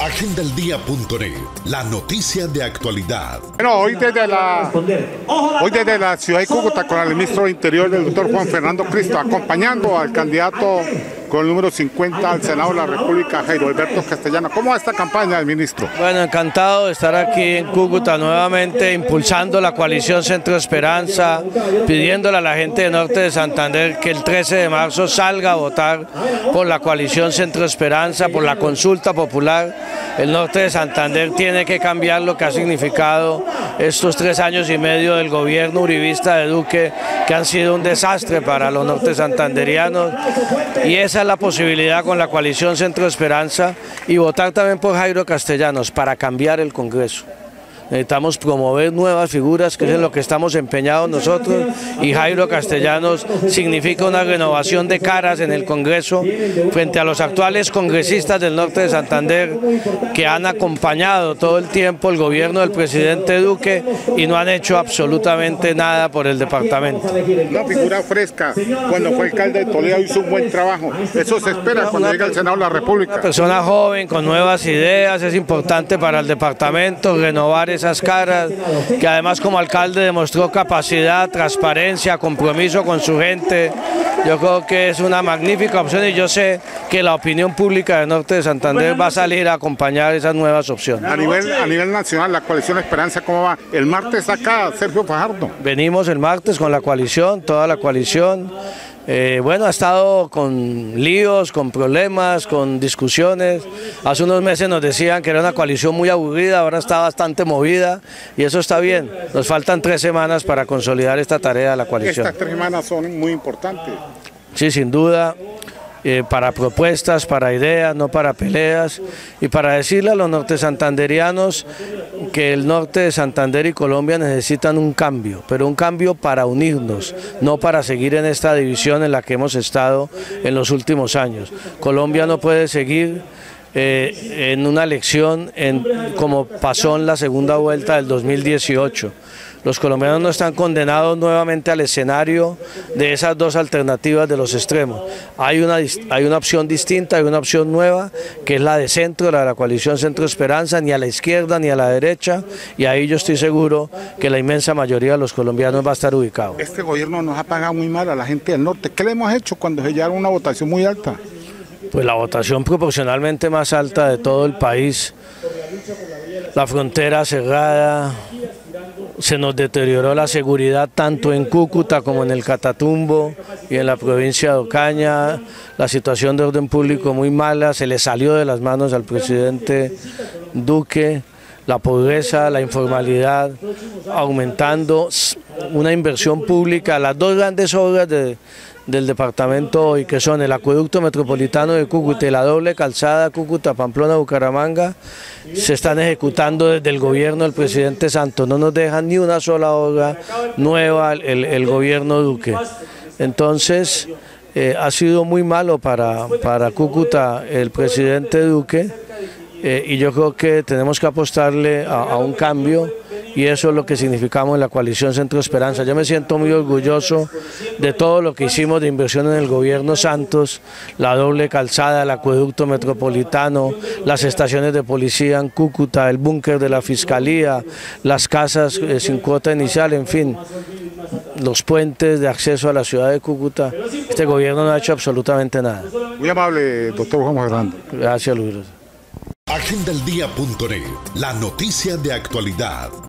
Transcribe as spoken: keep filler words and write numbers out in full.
agenda el día punto net, la noticia de actualidad. Bueno, hoy desde la, hoy desde la ciudad de Cúcuta con el ministro de Interior, el doctor Juan Fernando Cristo, acompañando al candidato con el número cincuenta al Senado de la República, Jairo Alberto Castellano. ¿Cómo va esta campaña del ministro? Bueno, encantado de estar aquí en Cúcuta nuevamente, impulsando la coalición Centro Esperanza, pidiéndole a la gente de Norte de Santander que el trece de marzo salga a votar por la coalición Centro Esperanza, por la consulta popular. El Norte de Santander tiene que cambiar lo que ha significado estos tres años y medio del gobierno uribista de Duque, que han sido un desastre para los norte santanderianos, y esa es la posibilidad con la coalición Centro Esperanza, y votar también por Jairo Castellanos para cambiar el Congreso. Necesitamos promover nuevas figuras, que es en lo que estamos empeñados nosotros, y Jairo Castellanos significa una renovación de caras en el Congreso frente a los actuales congresistas del norte de Santander, que han acompañado todo el tiempo el gobierno del presidente Duque y no han hecho absolutamente nada por el departamento. Una figura fresca, cuando fue alcalde de Toledo hizo un buen trabajo, eso se espera cuando llegue al Senado de la República. Una persona joven, con nuevas ideas, es importante para el departamento renovar esas caras, que además como alcalde demostró capacidad, transparencia, compromiso con su gente. Yo creo que es una magnífica opción, y yo sé que la opinión pública del norte de Santander va a salir a acompañar esas nuevas opciones. A nivel, a nivel nacional, la coalición Esperanza, ¿cómo va? El martes acá, Sergio Fajardo. Venimos el martes con la coalición, toda la coalición. Eh, bueno, ha estado con líos, con problemas, con discusiones. Hace unos meses nos decían que era una coalición muy aburrida, ahora está bastante movida, y eso está bien. Nos faltan tres semanas para consolidar esta tarea de la coalición. Estas tres semanas son muy importantes. Sí, sin duda. Eh, para propuestas, para ideas, no para peleas, y para decirle a los norte santanderianos que el norte de Santander y Colombia necesitan un cambio, pero un cambio para unirnos, no para seguir en esta división en la que hemos estado en los últimos años. Colombia no puede seguir eh, en una elección en, como pasó en la segunda vuelta del dos mil dieciocho. Los colombianos no están condenados nuevamente al escenario de esas dos alternativas de los extremos. Hay una, hay una opción distinta, hay una opción nueva, que es la de centro, la de la coalición Centro Esperanza, ni a la izquierda ni a la derecha, y ahí yo estoy seguro que la inmensa mayoría de los colombianos va a estar ubicado. Este gobierno nos ha pagado muy mal a la gente del norte. ¿Qué le hemos hecho cuando se llevaron una votación muy alta? Pues la votación proporcionalmente más alta de todo el país, la frontera cerrada, se nos deterioró la seguridad tanto en Cúcuta como en el Catatumbo y en la provincia de Ocaña, la situación de orden público muy mala, se le salió de las manos al presidente Duque, la pobreza, la informalidad aumentando, una inversión pública, las dos grandes obras de del departamento hoy, que son el acueducto metropolitano de Cúcuta y la doble calzada Cúcuta-Pamplona-Bucaramanga, se están ejecutando desde el gobierno del presidente Santos. No nos dejan ni una sola obra nueva el, el gobierno Duque. Entonces eh, ha sido muy malo para, para Cúcuta el presidente Duque, eh, y yo creo que tenemos que apostarle a, a un cambio, y eso es lo que significamos en la coalición Centro Esperanza. Yo me siento muy orgulloso de todo lo que hicimos de inversión en el gobierno Santos, la doble calzada, el acueducto metropolitano, las estaciones de policía en Cúcuta, el búnker de la Fiscalía, las casas eh, sin cuota inicial, en fin, los puentes de acceso a la ciudad de Cúcuta. Este gobierno no ha hecho absolutamente nada. Muy amable, doctor Juan Fernando. Gracias, Luis. agenda el día punto net, la noticia de actualidad.